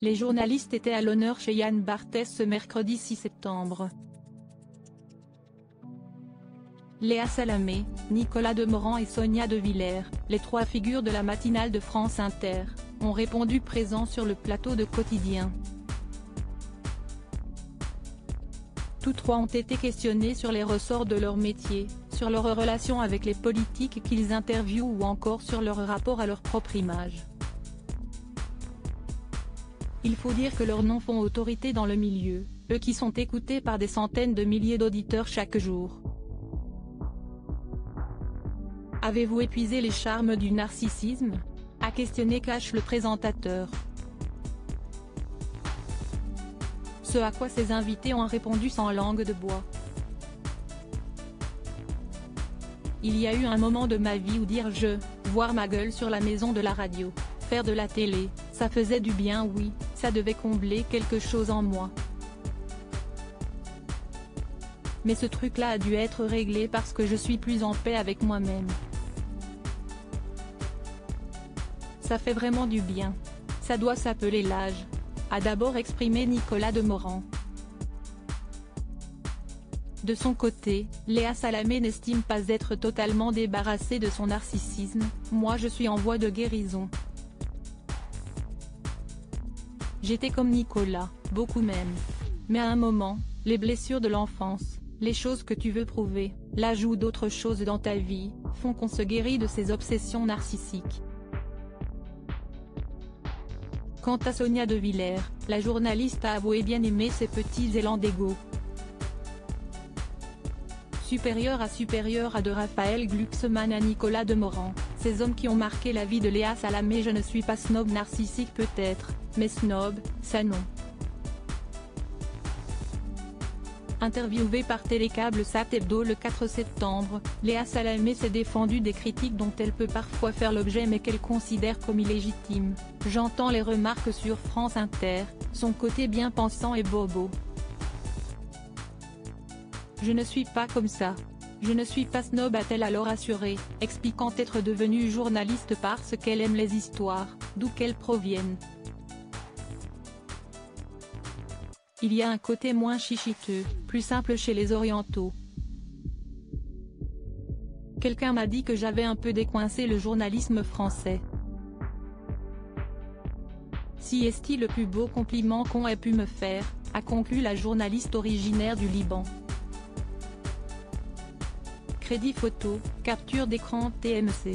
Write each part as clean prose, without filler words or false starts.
Les journalistes étaient à l'honneur chez Yann Barthès ce mercredi 6 septembre. Léa Salamé, Nicolas Demorand et Sonia De Villers, les trois figures de la matinale de France Inter, ont répondu présents sur le plateau de Quotidien. Tous trois ont été questionnés sur les ressorts de leur métier, sur leur relation avec les politiques qu'ils interviewent ou encore sur leur rapport à leur propre image. Il faut dire que leurs noms font autorité dans le milieu, eux qui sont écoutés par des centaines de milliers d'auditeurs chaque jour. Avez-vous épuisé les charmes du narcissisme ? A questionné Cash le présentateur. Ce à quoi ses invités ont répondu sans langue de bois. Il y a eu un moment de ma vie où dire voir ma gueule sur la maison de la radio, faire de la télé, ça faisait du bien, oui, ça devait combler quelque chose en moi. Mais ce truc-là a dû être réglé parce que je suis plus en paix avec moi-même. Ça fait vraiment du bien. Ça doit s'appeler l'âge, a d'abord exprimé Nicolas Demorand. De son côté, Léa Salamé n'estime pas être totalement débarrassée de son narcissisme. Moi je suis en voie de guérison. J'étais comme Nicolas, beaucoup même. Mais à un moment, les blessures de l'enfance, les choses que tu veux prouver, l'ajout d'autres choses dans ta vie, font qu'on se guérit de ces obsessions narcissiques. Quant à Sonia De Villers, la journaliste a avoué bien aimer ses petits élans d'ego. Supérieur à de Raphaël Glucksmann à Nicolas Demorand, ces hommes qui ont marqué la vie de Léa Salamé. Je ne suis pas snob narcissique peut-être, mais snob, ça non. Interviewée par Télécable Sat Hebdo le 4 septembre, Léa Salamé s'est défendue des critiques dont elle peut parfois faire l'objet mais qu'elle considère comme illégitimes. J'entends les remarques sur France Inter, son côté bien pensant et bobo. Je ne suis pas comme ça. Je ne suis pas snob, a-t-elle alors assuré, expliquant être devenue journaliste parce qu'elle aime les histoires, d'où qu'elles proviennent. Il y a un côté moins chichiteux, plus simple chez les orientaux. Quelqu'un m'a dit que j'avais un peu décoincé le journalisme français. Si est-il le plus beau compliment qu'on ait pu me faire, a conclu la journaliste originaire du Liban. Crédit photo, capture d'écran TMC.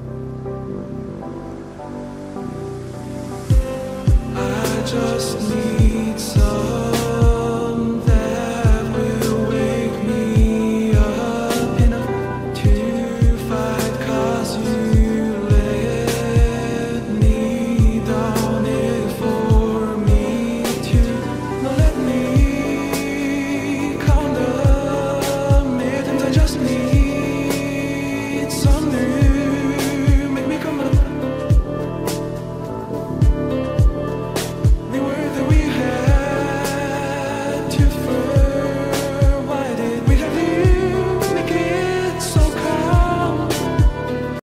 Just need